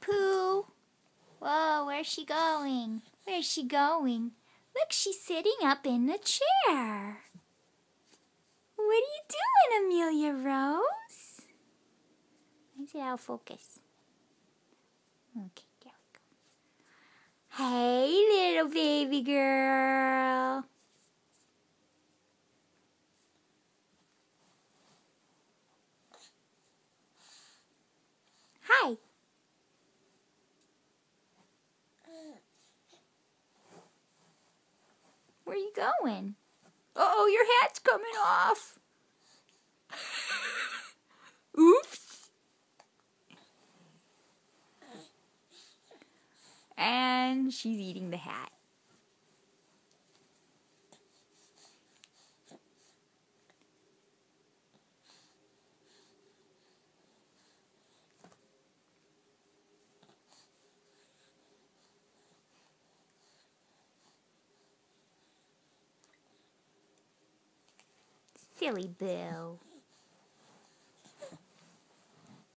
Pooh. Whoa, where's she going? Where's she going? Look, she's sitting up in the chair. What are you doing, Amelia Rose? Where's it out of focus? Okay, there we go. Hey, little baby girl. Hi. Where are you going? Uh-oh, your hat's coming off. Oops. And she's eating the hat. Silly Boo.